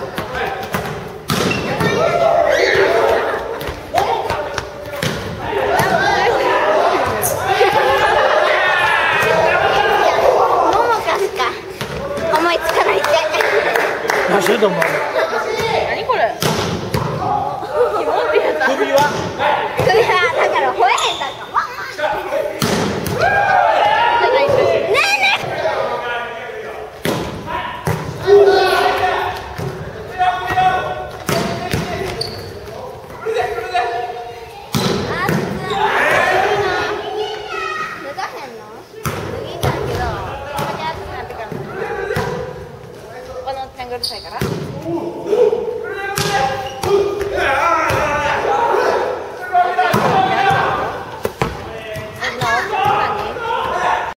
何してると思う？ 何これ？キモってやつ。 首は？ 首はだから吠えへんだから。ねえねえ。脱がへんの？脱ぎたいけど、たまに暑くなってから。このおっちゃんがうるさいから。